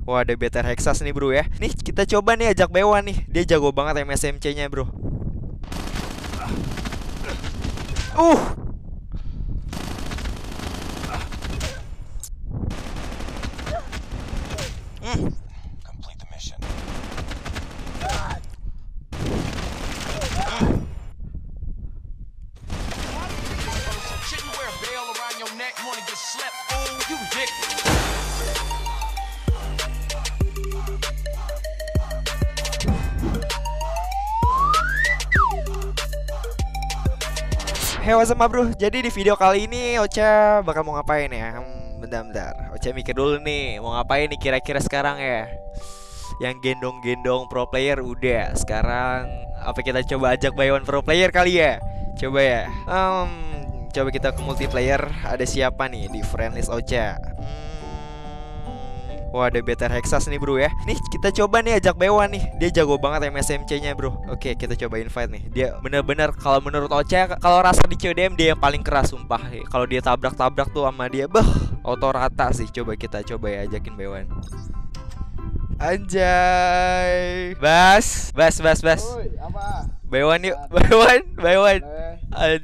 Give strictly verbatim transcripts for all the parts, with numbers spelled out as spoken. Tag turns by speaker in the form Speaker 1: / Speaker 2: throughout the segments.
Speaker 1: Wah, ada Better Hexas nih bro ya. Nih kita coba nih ajak Bewan nih. Dia jago banget M S M C-nya bro. Uh. Hmm.
Speaker 2: Complete the mission. Shouldn't wear a bell around your neck. You wanna get slept? Oh, you dick.
Speaker 1: Hey, what's up bro? Jadi di video kali ini Ocha bakal mau ngapain ya? Hmm, bentar-bentar. Ocha mikir dulu nih, mau ngapain nih kira-kira sekarang ya? Yang gendong-gendong pro player udah. Sekarang apa kita coba ajak Baywan pro player kali ya? Coba ya. Hmm, coba kita ke multiplayer. Ada siapa nih di friendlist Ocha? Hmm, Wah, ada Better Hexas nih bro ya. Nih kita coba nih ajak Bewan nih. Dia jago banget M S M C-nya bro. Oke, kita coba invite nih. Dia bener-bener kalau menurut Ocha, kalau rasa di C O D M dia yang paling keras sumpah. Kalau dia tabrak-tabrak tuh sama dia, beh, auto rata sih. Coba kita coba ya ajakin Bewan. Anjay. Bas, bas, bas, bas.
Speaker 3: Oi, apa?
Speaker 1: Bewan yuk, Bewan, Bewan.
Speaker 3: Eh,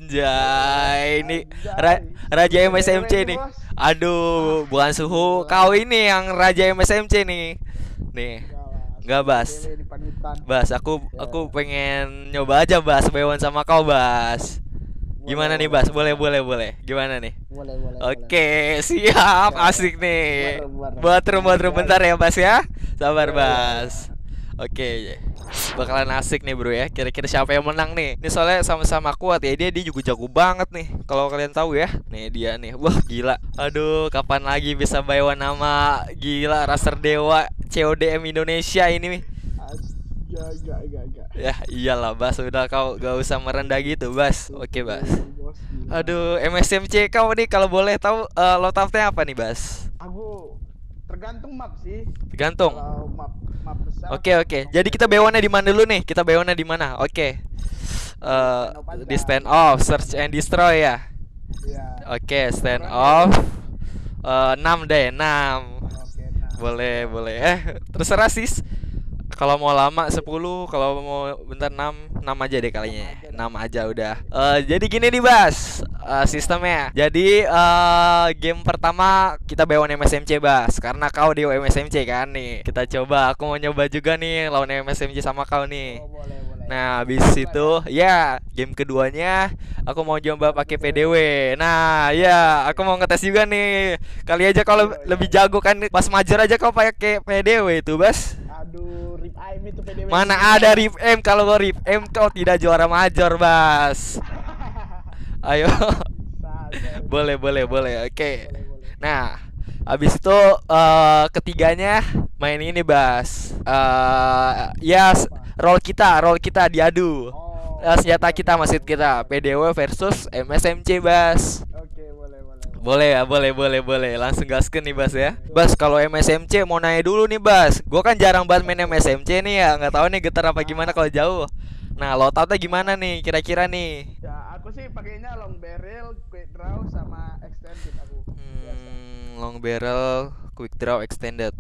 Speaker 1: Anjay, ini ra Raja M S M C nih. Aduh, bukan suhu. Kau ini yang Raja M S M C nih. Nih. Enggak, Bas.
Speaker 3: cewek di panutan.
Speaker 1: Bas, aku aku pengen nyoba aja Bas Bewan sama kau, Bas. Gimana nih, Bas? Boleh, boleh, boleh. Gimana nih?
Speaker 3: Boleh, boleh.
Speaker 1: Oke, siap. Asik nih. Buat buat bentar ya, Bas ya. Sabar, Bas. Oke. Bakalan asik nih bro ya. Kira-kira siapa yang menang nih? Ini soalnya sama-sama kuat ya. Dia dia juga jago banget nih. Kalau kalian tahu ya. Nih dia nih. Wah gila. Aduh, kapan lagi bisa Baywan nama gila Raster Dewa C O D M Indonesia ini nih.
Speaker 3: Gak, gak, gak, gak.
Speaker 1: Ya iyalah Bas. Udah kau gak usah merendah gitu Bas. Oke Bas. Aduh, M S M C kau nih kalau boleh tahu uh, loadout-nya apa nih Bas?
Speaker 3: Aku tergantung map sih.
Speaker 1: Tergantung.
Speaker 3: Kalau map map besar.
Speaker 1: Oke oke. Jadi kita Baywannya di mana dulu nih? Kita Baywannya di mana? Oke. Eh, di stand off, search and destroy ya.
Speaker 3: Iya.
Speaker 1: Oke, stand off. Eh, enam deh, enam.
Speaker 3: Oke, nah.
Speaker 1: Boleh, boleh. Eh, terserah sis. Kalau mau lama sepuluh, kalau mau bentar enam, enam aja deh kalinya. enam aja udah. Eh, jadi gini nih, Bas. Eh, sistemnya. Jadi eh game pertama kita Baywan M S M C, Bas. Karena kau di M S M C kan nih. Kita coba, aku mau nyoba juga nih lawan M S M C sama kau nih.
Speaker 3: Oh, boleh, boleh.
Speaker 1: Nah, habis itu ya, game keduanya aku mau coba pakai P D W. Nah, ya, aku mau ngetes juga nih. Kali aja kalau lebih jago kan pas major aja kau pakai P D W itu, Bas.
Speaker 3: Aduh, rip aim itu P D W.
Speaker 1: Mana ada rip M, kalau kau rip M kau tidak juara major, Bas. Ayo. Boleh, boleh, boleh. Oke. Nah, habis itu eh, ketiganya main ini, Bas. Eh ya, roll kita, roll kita diadu.
Speaker 3: Oh.
Speaker 1: Eh, senjata kita, maksud kita P D W versus M S M C, Bas.
Speaker 3: Oke, boleh, boleh.
Speaker 1: Boleh ya, boleh, boleh, boleh. Langsung gaskeun nih, Bas ya. Bas, kalau M S M C mau nanya dulu nih, Bas. Gua kan jarang banget main M S M C nih ya. Nggak tahu nih getar apa gimana kalau jauh. Nah, loadoutnya gimana nih kira-kira nih?
Speaker 3: Ya, aku sih pakainya long barrel, quick draw sama extended aku. Biasa.
Speaker 1: Hmm, long barrel, quick draw, extended.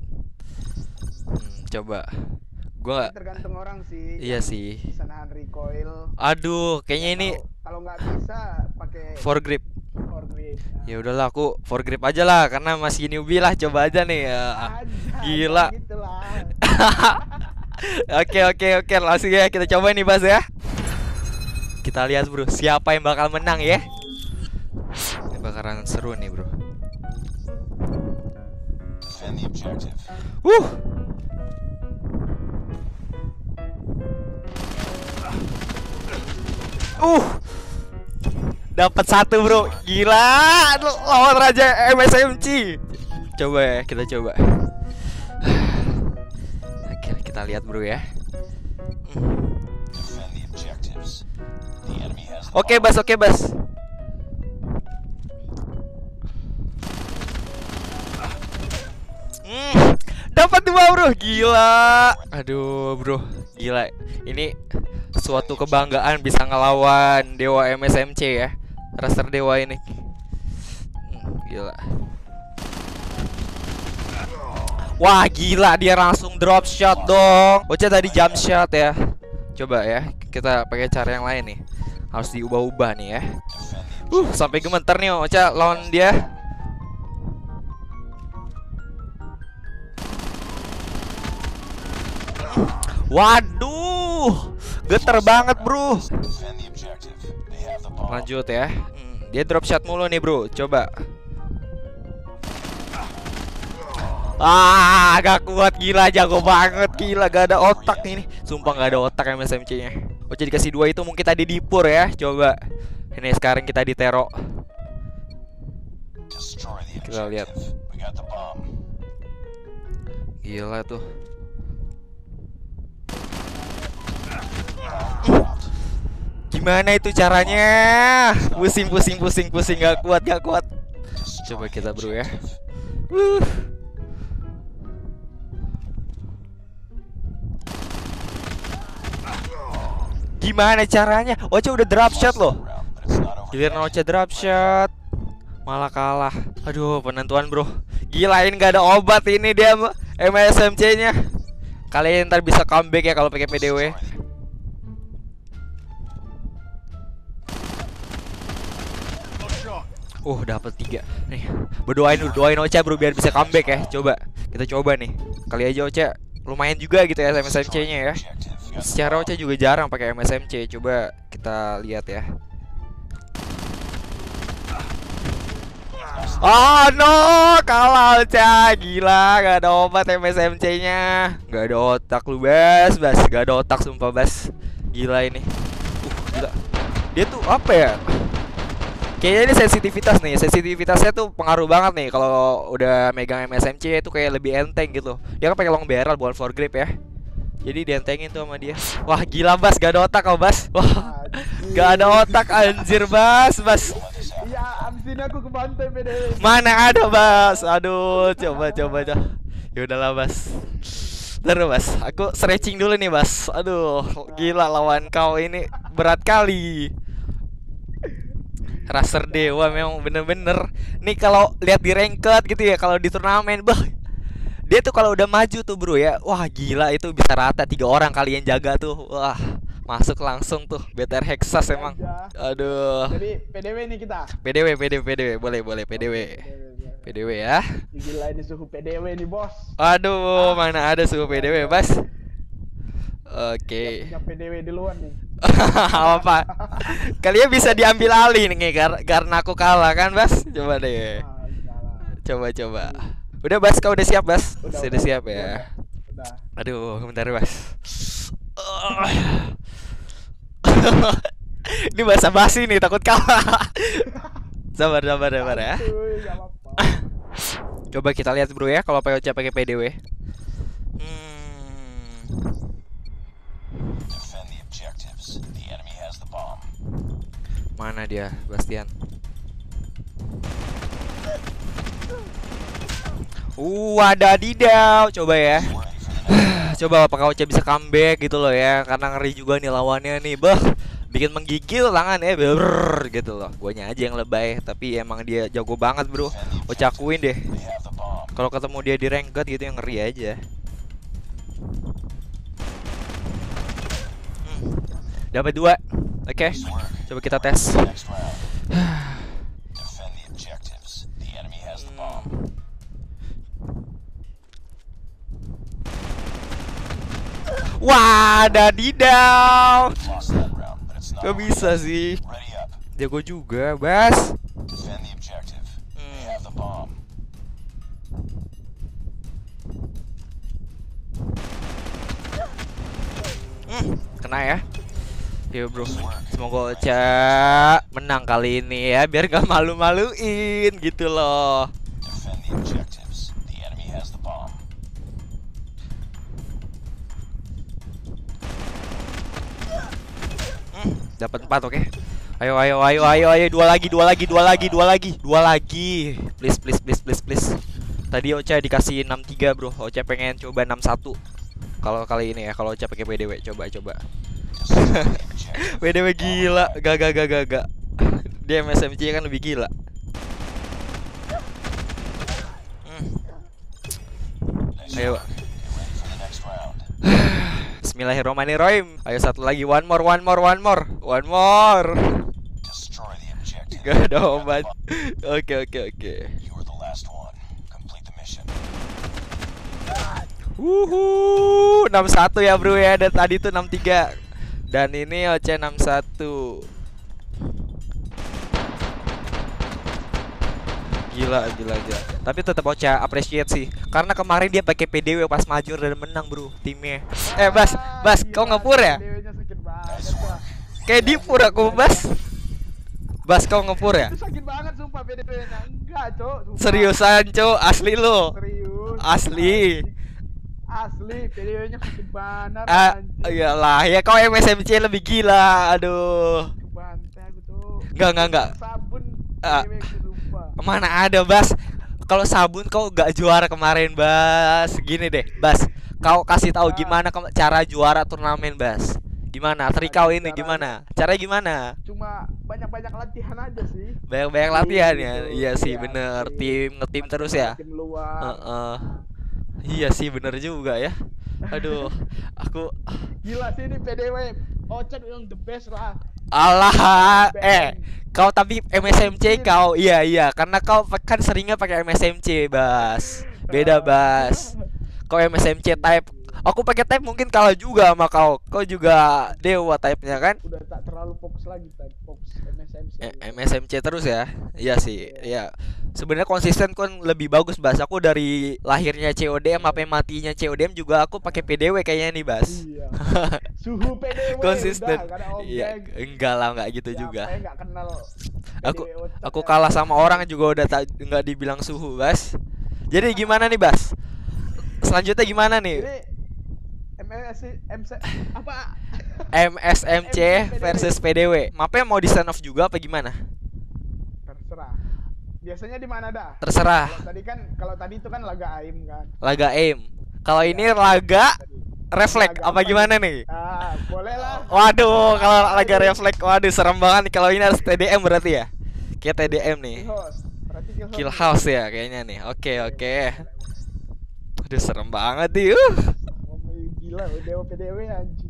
Speaker 1: Hmm, coba. Gua
Speaker 3: Tapi tergantung orang sih.
Speaker 1: Iya
Speaker 3: yang
Speaker 1: sih.
Speaker 3: Bisa nahan recoil.
Speaker 1: Aduh, kayaknya ini
Speaker 3: Kalau- kalau nggak bisa pakai
Speaker 1: for grip.
Speaker 3: for grip. Nah,
Speaker 1: Ya udahlah, aku for grip aja lah karena masih newbie lah, coba aja nih ya.
Speaker 3: aja,
Speaker 1: Gila.
Speaker 3: gitu lah.
Speaker 1: Oke oke oke, langsung ya kita coba nih, Bas ya. Kita lihat bro, siapa yang bakal menang ya. Ini bakalan seru nih bro.
Speaker 2: Defend the objective.
Speaker 1: Wuh. Uh. Dapat satu bro, gila, lawan Raja M S M C. Coba ya, kita coba. Oke, kita lihat bro ya.
Speaker 2: Defend the objectives. The enemy has the
Speaker 1: Oke Bas, oke Bas. Hmm, dapat dua bro, gila. Aduh bro, gila. Ini suatu kebanggaan bisa ngelawan Dewa M S M C ya. Raster Dewa ini. Hmm, gila. Wah gila, dia langsung drop shot dong. Ocha tadi jump shot ya. Coba ya, kita pakai cara yang lain nih. Harus diubah-ubah nih ya. Uh, sampai gemeter nih Ocha lawan dia. Waduh, geter banget bro. Lanjut ya. Hmm, dia drop shot mulu nih bro. Coba. Ah, gak kuat, gila, jago banget, gila, gak ada otak ini. Sumpah gak ada otak M S M C-nya. Ocha dikasih dua itu mungkin tadi dipur ya. Coba. Ini sekarang kita ditero. Kita lihat. Gila tuh. Gimana itu caranya? Pusing, pusing, pusing, pusing, gak kuat, gak kuat. Coba kita bro ya. Uh. Gimana caranya? Ocha udah drop shot loh. Giliran Ocha drop shot malah kalah. Aduh, penentuan bro. Gilain, gak ada obat ini dia M S M C-nya. Kalian ntar bisa comeback ya kalau pakai P D W. Uh, dapat tiga. Nih, berdoain dulu, doain Ocha bro biar bisa comeback ya. Coba, kita coba nih. Kali aja Ocha lumayan juga gitu ya M S M C-nya ya. Secara Ocha juga jarang pakai M S M C. Coba kita lihat ya. Oh no, kalah Ocha. Gila, gak ada obat M S M C-nya. Gak ada otak lu Bas, Bas. Gak ada otak sumpah Bas. Gila ini. Uh, gila. Dia tuh apa ya? Kayaknya ini sensitivitas nih. Sensitivitasnya tuh pengaruh banget nih. Kalau udah megang M S M C itu kayak lebih enteng gitu. Dia kan pakai long barrel bukan for grip ya. Jadi dientengin tuh sama dia. Wah gila Bas, gak ada otak kau Bas. Wah, gak ada otak anjir Bas, Bas.
Speaker 3: Iya, abis ini aku kebantai P D W.
Speaker 1: Mana ada Bas. Aduh, coba coba coba. Ya udahlah Bas. Terus Bas, aku stretching dulu nih Bas. Aduh, gila lawan kau ini berat kali. Raser dewa memang bener-bener. Nih kalau lihat di ranked gitu ya, kalau di turnamen, bah, dia tuh kalau udah maju tuh bro ya, wah gila itu bisa rata tiga orang kalian jaga tuh, wah masuk langsung tuh. B T R Hexas emang. Aduh.
Speaker 3: Jadi P D W nih kita.
Speaker 1: P D W, P D W, P D W, boleh boleh P D W, P D W ya.
Speaker 3: Gila ini suhu P D W nih bos.
Speaker 1: Aduh, mana ada suhu P D W Bas. Oke.
Speaker 3: Punya P D W duluan nih.
Speaker 1: Apa? Kalian bisa diambil alih nih kar karena aku kalah kan Bas. Coba deh. Coba coba. Udah Bas, kau udah siap Bas?
Speaker 3: Udah,
Speaker 1: Sudah
Speaker 3: udah,
Speaker 1: siap ya.
Speaker 3: Udah.
Speaker 1: Aduh, bentar Bas. Ini bahasa basi nih, takut kalah. Sabar sabar sabar ya. Coba kita lihat bro ya kalau Ocha pakai P D W. Hmm. Mana dia, Bastian? Uh, ada Didau. Coba ya. Coba apakah Ocha bisa comeback gitu loh ya. Karena ngeri juga nih lawannya nih. Bah, bikin menggigil tangan ya. Brrr, gitu loh. Guanya aja yang lebay, tapi emang dia jago banget, bro. Ocha akuin deh. Kalau ketemu dia di ranked gitu yang ngeri aja. Hmm. Dapat dua. Oke. Okay. Coba kita tes. Wah, ada Didau. Gak bisa sih. Jago juga, Bas. Hmm, kena ya. Ya bro, semoga Ocha menang kali ini ya, biar gak malu-maluin gitu loh. Hmm, dapat empat, oke. Okay. Ayo, ayo, ayo, ayo, ayo, dua lagi, dua lagi, dua lagi, dua lagi, dua lagi. Please, please, please, please, please. Tadi Ocha dikasih enam tiga bro, Ocha pengen coba enam satu. Kalau kali ini ya, kalau Ocha pakai P D W, coba, coba. P D W gila, gak gak gak gak gak. Dia M S M C kan lebih gila. Hmm. Ayo. Bismillahirrahmanirrahim. Ayo satu lagi, one more, one more, one more, one more. Gak ada obat. Oke oke oke. Wuhu, enam satu ya bro ya. Dan tadi tuh enam tiga. Dan ini Oce enam satu. Gila, gila, gila. Tapi tetap Oce appreciate sih. Karena kemarin dia pakai P D W pas maju dan menang bro timnya. Eh Bas, Bas, kau ngepur ya?
Speaker 3: P D W-nya sakit banget, Pak.
Speaker 1: Kayak dipur aku Bas. Bas, kau ngepur ya?
Speaker 3: Itu sakit banget sumpah P D W-nya. Enggak, Cok. Sumpah.
Speaker 1: Seriusan, Cok, asli lo.
Speaker 3: Serius.
Speaker 1: Asli.
Speaker 3: Asli, P D W-nya sakit banget.
Speaker 1: Ah,
Speaker 3: anjing.
Speaker 1: iyalah, ya kau M S M C lebih gila. Aduh.
Speaker 3: Bantai aku tuh.
Speaker 1: Enggak, enggak, enggak.
Speaker 3: Sabun
Speaker 1: Ah.
Speaker 3: P D W ku sumpah.
Speaker 1: Mana ada, Bas. Kalau sabun kau gak juara kemarin, Bas. Gini deh, Bas. Kau kasih tahu gimana ke- cara juara turnamen, Bas. Gimana? Trik kau ini gimana? Caranya gimana?
Speaker 3: Cuma banyak-banyak latihan aja sih.
Speaker 1: Banyak-banyak latihan ya.
Speaker 3: Gitu.
Speaker 1: Iya sih,
Speaker 3: Iya,
Speaker 1: bener.
Speaker 3: tim.
Speaker 1: Tim ngetim terus ya.
Speaker 3: Tim luar.
Speaker 1: Heeh. Iya sih, bener juga ya. Aduh, aku
Speaker 3: Gila sih ini P D W. Ocet yang the best lah.
Speaker 1: alah.
Speaker 3: Ben.
Speaker 1: Eh, kau tapi M S M C kau. Iya, iya, karena kau kan seringnya pakai M S M C, Bas. Beda, Bas. Kau M S M C type. Aku pakai type mungkin kalah juga sama kau. Kau juga dewa type-nya kan?
Speaker 3: Udah tak terlalu fokus lagi tadi fokus M S M C.
Speaker 1: Eh, M S M C terus ya. Iya sih. Iya. Sebenarnya konsisten kan lebih bagus, Bas. Aku dari lahirnya C O D M sampai matinya C O D M juga aku pakai P D W kayaknya nih, Bas.
Speaker 3: Iya. Suhu P D W
Speaker 1: Konsisten.
Speaker 3: udah, gak ada obeng.
Speaker 1: Iya, enggak lah, enggak gitu
Speaker 3: Siapa
Speaker 1: juga.
Speaker 3: yang gak kenal
Speaker 1: Aku
Speaker 3: P D W Ocet
Speaker 1: aku
Speaker 3: ya?
Speaker 1: kalah sama orang juga udah tak enggak dibilang suhu, Bas. Jadi gimana nih, Bas? Selanjutnya gimana nih?
Speaker 3: Ini M S M C apa?
Speaker 1: M S M C versus P D W. Mapnya mau di stand off juga apa gimana?
Speaker 3: Terserah. Biasanya di mana dah?
Speaker 1: Terserah.
Speaker 3: Kalau tadi kan kalau tadi itu kan laga aim kan.
Speaker 1: Laga aim. Kalau ini laga
Speaker 3: Tadi.
Speaker 1: refleks
Speaker 3: Laga
Speaker 1: apa
Speaker 3: apa
Speaker 1: gimana nih?
Speaker 3: Ah, boleh lah.
Speaker 1: Waduh, kalau laga refleks, waduh serem banget nih. Kalau ini harus T D M berarti ya? Kayak T D M nih.
Speaker 3: Kill house. Berarti kill house.
Speaker 1: Kill house ya kayaknya nih. Oke, oke. Aduh serem banget nih. Uh.
Speaker 3: Oh, gila, Dewa P D W anjing.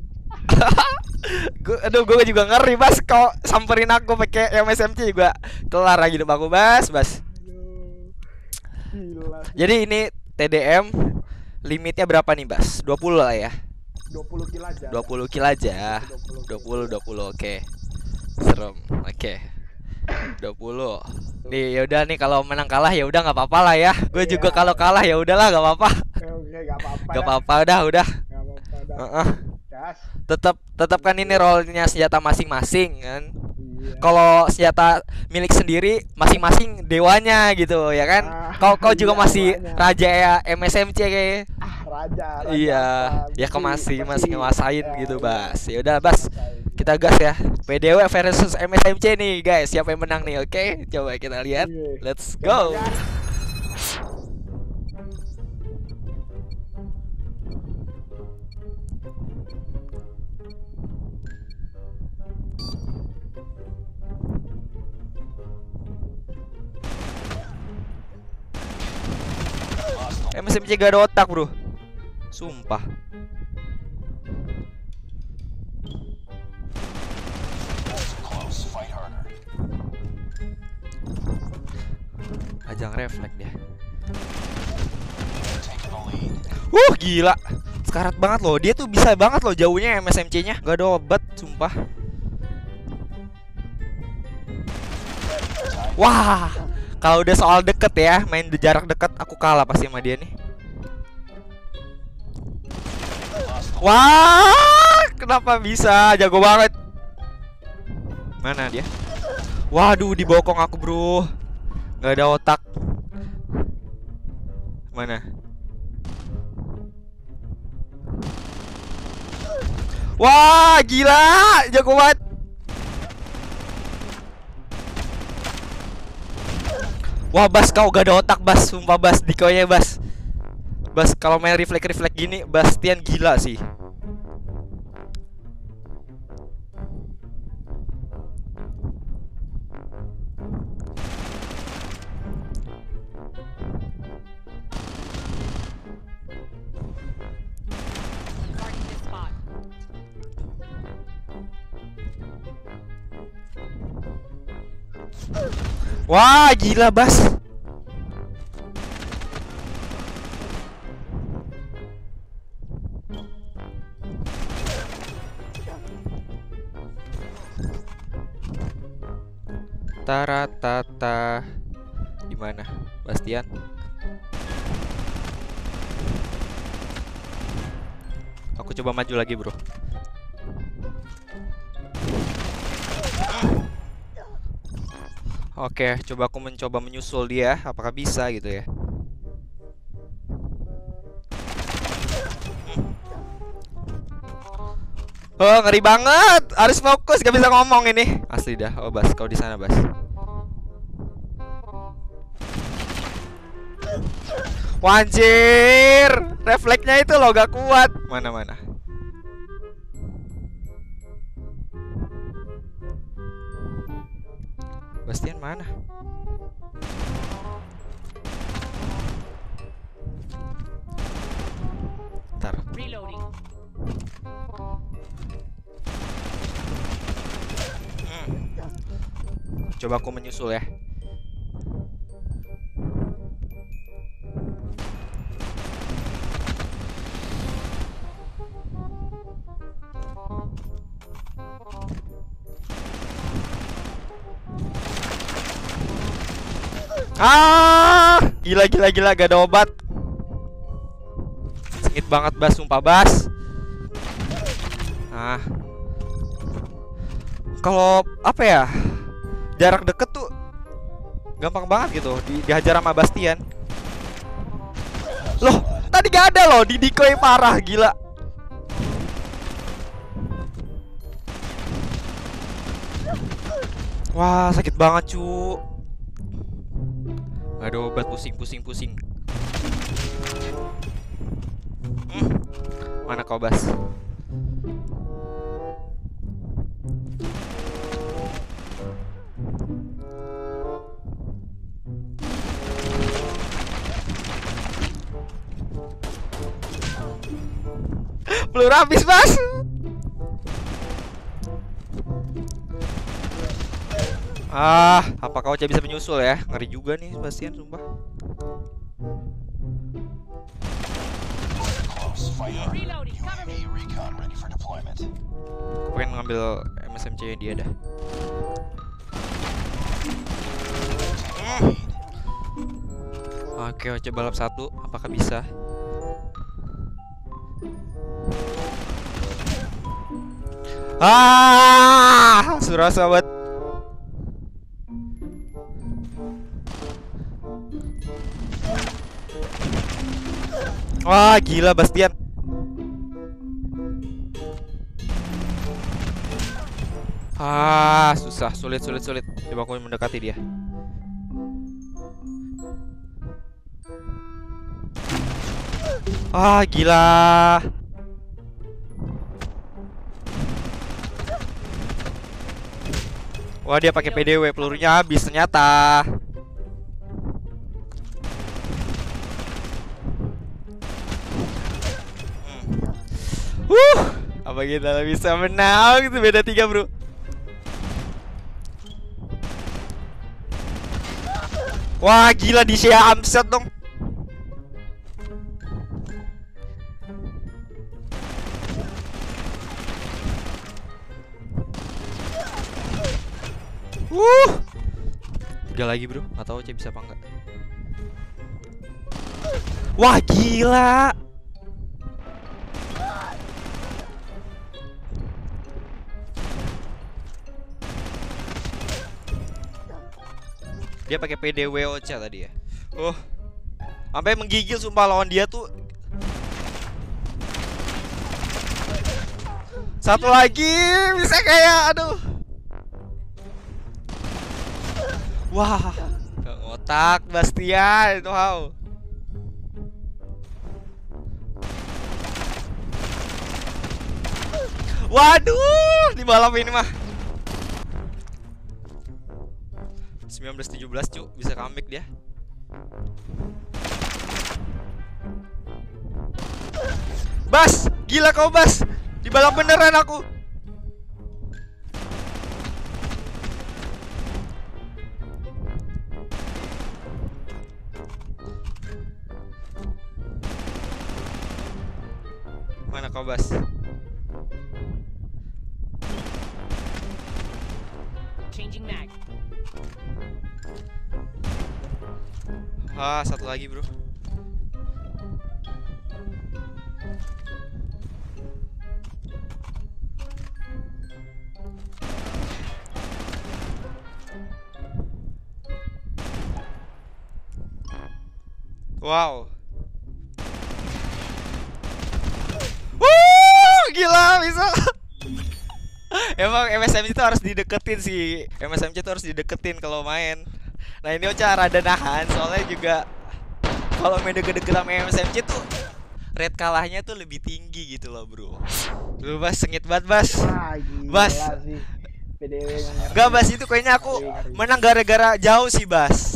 Speaker 1: Gua, aduh, gue juga ngeri, Bas. Kau samperin aku pakai M S M C juga kelar lagi hidup aku, Bas, Bas.
Speaker 3: Aduh. Gila. sih.
Speaker 1: Jadi ini T D M limitnya berapa nih, Bas? dua puluh lah ya.
Speaker 3: dua puluh kill aja.
Speaker 1: dua puluh kill aja. dua puluh dua puluh oke. Serem. Oke. dua puluh. Nih yaudah nih kalau menang kalah ya udah nggak apa-apa lah ya. Gue juga
Speaker 3: Iya.
Speaker 1: kalau kalah ya udahlah nggak apa-apa.
Speaker 3: Oke, oke, gak apa-apa.
Speaker 1: Nggak
Speaker 3: dah.
Speaker 1: apa-apa udah udah.
Speaker 3: Gak apa-apa dah.
Speaker 1: Heeh.
Speaker 3: Gas.
Speaker 1: Tetap tetap kan ini role-nya senjata masing-masing kan.
Speaker 3: Iya.
Speaker 1: Kalau senjata milik sendiri masing-masing dewanya gitu ya kan.
Speaker 3: Ah,
Speaker 1: Kau kau juga
Speaker 3: iya,
Speaker 1: masih
Speaker 3: dewanya.
Speaker 1: raja ya M S M C kayak.
Speaker 3: Ah, raja, raja.
Speaker 1: Iya,
Speaker 3: apa,
Speaker 1: ya kau
Speaker 3: mesti-
Speaker 1: masih
Speaker 3: mesti-
Speaker 1: masih nguasain
Speaker 3: ya,
Speaker 1: gitu,
Speaker 3: iya.
Speaker 1: Bas. Ya udah, Bas.
Speaker 3: Nguasain.
Speaker 1: Kita gas ya. P D W versus M S M C nih, guys. Siapa yang menang nih? Oke, coba kita lihat.
Speaker 3: Iya.
Speaker 1: Let's go.
Speaker 3: Coba, gas.
Speaker 1: M S M C gak ada otak, bro. Sumpah. Ajang refleks dia. Uh, gila. Sekarat banget loh. Dia tuh bisa banget loh jauhnya M S M C-nya. Gak ada obat, sumpah. Wah. Kalau udah soal deket ya, main di jarak dekat aku kalah pasti sama dia nih. Wah, kenapa bisa? Jago banget. Mana dia? Waduh, dibokong aku, bro. Gak ada otak. Mana? Wah, gila, jago banget. Wah, Bas, kau gak ada otak, Bas. Sumpah, Bas, dikonya, Bas. Bas, kalau main refleks-refleks gini, Bastian gila sih. Wah, gila, Bas. Taratata. Di mana? Bastian. Aku coba maju lagi, bro. Oke, coba aku mencoba menyusul dia. Apakah bisa gitu ya? Oh, ngeri banget. Harus fokus, gak bisa ngomong ini. Asli dah. Oh, Bas, kau di sana, Bas. Wanjir, refleksnya itu loh gak kuat. Mana mana. Bastian mana? Ntar.
Speaker 4: Reloading.
Speaker 1: Hmm. Coba aku menyusul ya. Ah, gila gila gila gak ada obat. Sengit banget, Bas, sumpah, Bas. Ah. Kalau apa ya? Jarak deket tuh gampang banget gitu di, dihajar sama Bastian. Loh, tadi gak ada loh, di decoy parah, gila. Wah, sakit banget, cu. Gak ada obat, pusing, pusing, pusing. Hmm. Mana kau, Bas? Peluru habis, Bas. Ah, apa kau bisa menyusul ya? Ngeri juga nih, Bastian, sumpah.
Speaker 4: Reloading. Cover me.
Speaker 2: Recon ready for deployment.
Speaker 1: Aku pengen ngambil M S M C dia dah. Hmm. Oke, coba balap satu. Apakah bisa? Ah, surah sahabat. Wah, gila Bastian. Ah, susah, sulit, sulit, sulit. Coba aku mendekati dia. Ah, gila. Wah, dia pakai P D W, pelurunya habis ternyata. Uh, apa kita bisa menang? Itu beda tiga, bro. Wah, gila di Shea Amset dong. Uh, tiga lagi, bro. Nggak tahu Cek bisa apa enggak. Wah, gila. Dia pakai P D W Ocha tadi ya. Oh, sampai menggigil sumpah lawan dia tuh. Satu lagi bisa kayak aduh. Wah, gak ngotak Bastian itu how. Waduh, di balap ini mah. sembilan belas tujuh belas, cu, bisa comeback dia. Bas, gila kau, Bas. Di balap beneran aku. kau Bas?
Speaker 4: Changing mag.
Speaker 1: Ah, satu lagi bro. Wow. Wuh, gila bisa. Emang M S M C itu harus dideketin sih. M S M C itu harus dideketin kalau main. Nah ini Ocha rada nahan soalnya juga kalau main deket-deket sama M S M C tuh rate kalahnya tuh lebih tinggi gitu loh bro. Lu Bas sengit banget Bas.
Speaker 3: Ah, gila
Speaker 1: Bas.
Speaker 3: sih. P D W-nya ngeri.
Speaker 1: Enggak Bas, itu kayaknya aku menang gara-gara jauh sih Bas.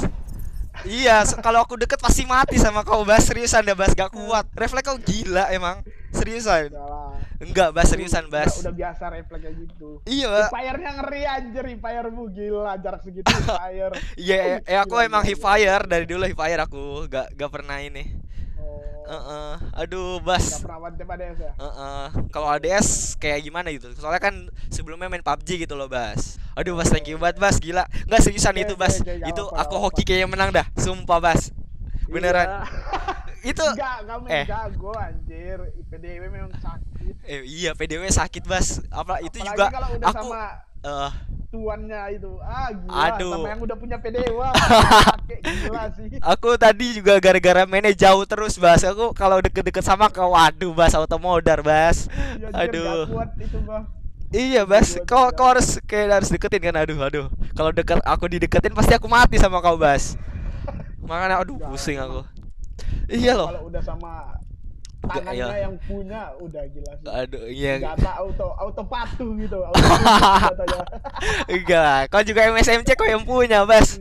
Speaker 1: Iya, se- kalau aku deket pasti mati sama kau Bas. Seriusan dah Bas, gak kuat. Refleks kau gila emang. Seriusan.
Speaker 3: Salah.
Speaker 1: Enggak Bas, seriusan
Speaker 3: Udah,
Speaker 1: Bas.
Speaker 3: udah biasa refleks kayak gitu.
Speaker 1: Iya.
Speaker 3: Fire-nya ngeri anjir, fire-mu gila jarak segitu fire.
Speaker 1: Iya, eh aku
Speaker 3: Gila,
Speaker 1: emang
Speaker 3: gila,
Speaker 1: hip fire dari dulu hip fire aku. Gak gak pernah ini.
Speaker 3: Oh,
Speaker 1: Heeh. Aduh,
Speaker 3: nggak
Speaker 1: Bas.
Speaker 3: pernah one tap A D S ya?
Speaker 1: Heeh. Kalau A D S kayak gimana gitu. Soalnya kan sebelumnya main P U B G gitu loh, Bas. Aduh, Bas, thank you banget, Bas. Gila. Enggak seriusan
Speaker 3: Oke,
Speaker 1: itu,
Speaker 3: oke,
Speaker 1: Bas.
Speaker 3: oke, nggak
Speaker 1: Itu
Speaker 3: apa-apa,
Speaker 1: aku
Speaker 3: nggak
Speaker 1: hoki
Speaker 3: apa-apa.
Speaker 1: kayaknya menang dah. Sumpah, Bas. Beneran.
Speaker 3: Iya.
Speaker 1: Itu
Speaker 3: Enggak, kamu
Speaker 1: eh.
Speaker 3: jago anjir. P D W memang sakit.
Speaker 1: eh iya P D W sakit, Bas. Apa itu
Speaker 3: Apalagi
Speaker 1: juga
Speaker 3: kalau udah
Speaker 1: aku
Speaker 3: sama
Speaker 1: eh
Speaker 3: tuannya itu. Ah, gila.
Speaker 1: Aduh.
Speaker 3: Sama yang udah punya P D W. Pakai gila sih.
Speaker 1: aku tadi juga gara-gara mainnya jauh terus, Bas. Aku kalau deket-deket sama kau, waduh, Bas, auto modar, Bas.
Speaker 3: Iya, anjir,
Speaker 1: Aduh.
Speaker 3: nggak kuat itu, Bang.
Speaker 1: Iya, Bas.
Speaker 3: Dua,
Speaker 1: Kau
Speaker 3: tiga.
Speaker 1: kau harus kayak harus deketin kan. Aduh, aduh. Kalau deket aku dideketin pasti aku mati sama kau, Bas. Makanya aduh,
Speaker 3: Nggak,
Speaker 1: pusing
Speaker 3: emang.
Speaker 1: aku. Iya loh.
Speaker 3: Kalau udah sama
Speaker 1: Nggak,
Speaker 3: tangannya
Speaker 1: iya.
Speaker 3: yang punya udah gila sih.
Speaker 1: Aduh, iya.
Speaker 3: Nggak tak auto auto patuh gitu. Auto tunduk katanya.
Speaker 1: Enggak. Kau juga M S M C kau yang punya, Bas.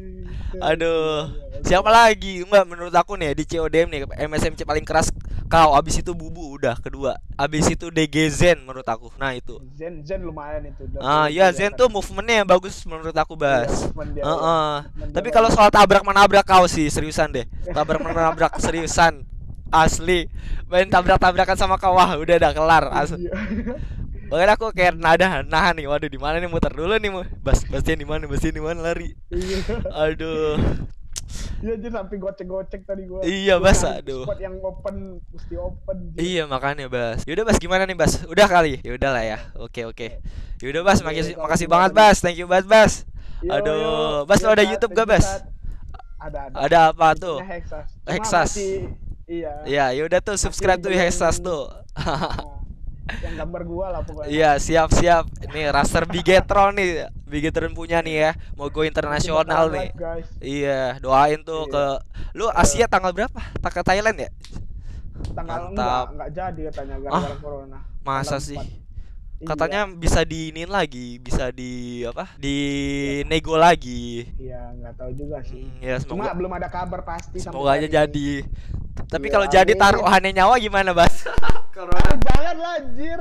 Speaker 1: Aduh. Siapa lagi? Enggak, menurut aku nih di C O D M nih M S M C paling keras kau. Abis itu Bubu udah kedua. Abis itu D G Zen menurut aku. Nah itu.
Speaker 3: Zen Zen lumayan itu. Udah
Speaker 1: Ah
Speaker 3: tuh
Speaker 1: iya,
Speaker 3: kelihatan.
Speaker 1: Zen tuh movementnya yang bagus menurut aku, Bas.
Speaker 3: Iya, movement dia,
Speaker 1: Heeh.
Speaker 3: iya. Movement
Speaker 1: Tapi
Speaker 3: dia
Speaker 1: kalau
Speaker 3: bagus.
Speaker 1: soal tabrak menabrak kau sih seriusan deh. Tabrak menabrak seriusan. Asli. Main tabrak-tabrakan sama kau, wah udah dah kelar. Asli.
Speaker 3: Iya.
Speaker 1: Bahkan aku kayak nada nahan nih. Waduh, di mana nih, muter dulu nih, Mu. Bas, Bastian di mana? Bastian di mana lari?
Speaker 3: Iya.
Speaker 1: Aduh.
Speaker 3: Iya jadi sampai gocek-gocek tadi gua.
Speaker 1: Iya,
Speaker 3: Gua
Speaker 1: Bas,
Speaker 3: nyari
Speaker 1: aduh.
Speaker 3: Spot yang open mesti open. gitu.
Speaker 1: Iya makanya, Bas. Yaudah, Bas, gimana nih, Bas? Udah kali. Yaudah lah ya. Oke, oke. Yaudah, Bas, makasih
Speaker 3: Iya,
Speaker 1: makasih
Speaker 3: kalau
Speaker 1: banget,
Speaker 3: gimana
Speaker 1: Bas. Thank you banget, Bas.
Speaker 3: Yo,
Speaker 1: Aduh,
Speaker 3: yo.
Speaker 1: Bas, lo
Speaker 3: Iya,
Speaker 1: ada
Speaker 3: Sat,
Speaker 1: YouTube
Speaker 3: thank
Speaker 1: gak,
Speaker 3: you,
Speaker 1: Bas?
Speaker 3: Sat. Ada ada.
Speaker 1: Ada apa tuh?
Speaker 3: YouTube-nya Hexas. Cuma
Speaker 1: Hexas.
Speaker 3: masih- iya.
Speaker 1: Iya, yaudah tuh subscribe tuh
Speaker 3: belum-
Speaker 1: Hexas tuh.
Speaker 3: Nah, yang gambar gua lah pokoknya.
Speaker 1: Iya, siap-siap. Nih Raster Bigetron nih. Bigetron punya nih ya. Mau go internasional
Speaker 3: Kita
Speaker 1: nih.
Speaker 3: live, guys.
Speaker 1: Iya, doain tuh
Speaker 3: Iya.
Speaker 1: ke lu Asia tanggal berapa? Tak ke Thailand ya?
Speaker 3: Tanggal enggak,
Speaker 1: Mantap.
Speaker 3: enggak jadi katanya gara-gara
Speaker 1: Ah,
Speaker 3: corona.
Speaker 1: Masa
Speaker 3: Tanggal
Speaker 1: sih?
Speaker 3: empat.
Speaker 1: Katanya
Speaker 3: Iya,
Speaker 1: bisa diinin lagi, bisa di apa? Di nego lagi.
Speaker 3: iya enggak tahu juga sih.
Speaker 1: Hmm, ya
Speaker 3: Cuma
Speaker 1: semoga
Speaker 3: belum ada kabar pasti sampai
Speaker 1: semoga aja
Speaker 3: hari ini.
Speaker 1: jadi. Tapi
Speaker 3: Iya,
Speaker 1: kalau jadi
Speaker 3: amin.
Speaker 1: taruhannya nyawa gimana, Bas?
Speaker 3: Ah, jangan lah anjir.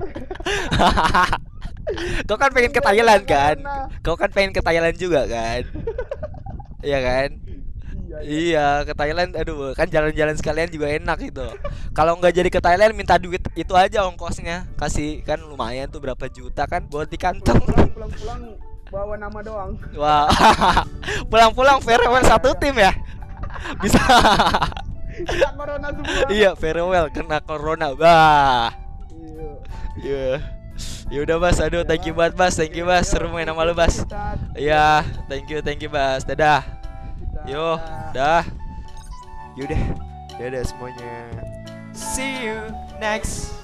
Speaker 1: Kau kan pengen ke Thailand kan?
Speaker 3: Corona.
Speaker 1: Kau kan pengen ke Thailand juga kan? Iya kan?
Speaker 3: Iya, iya.
Speaker 1: Iya, ke Thailand. Aduh, kan jalan-jalan sekalian juga enak itu. Kalau nggak jadi ke Thailand, minta duit itu aja ongkosnya. Kasih kan lumayan tuh berapa juta kan buat di kantong.
Speaker 3: Pulang-pulang pulang-pulang bawa nama doang.
Speaker 1: Wah. Pulang-pulang farewell satu tim ya. Bisa.
Speaker 3: Kena corona semua.
Speaker 1: Iya, farewell kena corona. Bah.
Speaker 3: Iya.
Speaker 1: Iya. Ya udah, Bas. Aduh, thank you banget, Bas. Thank you, Bas. Seru main sama lu, Bas. Iya, thank you, thank you, Bas. Dadah. Yo, dah. Yaudah. Dadah semuanya. See you next